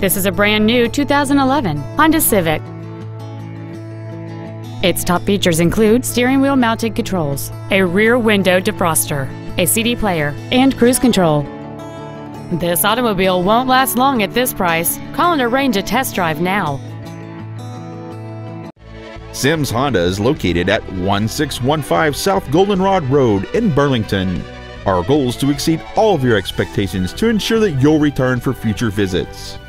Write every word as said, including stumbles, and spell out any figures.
This is a brand new two thousand eleven Honda Civic. Its top features include steering wheel mounted controls, a rear window defroster, a C D player, and cruise control. This automobile won't last long at this price. Call and arrange a test drive now. Sims Honda is located at one six one five South Goldenrod Road in Burlington. Our goal is to exceed all of your expectations to ensure that you'll return for future visits.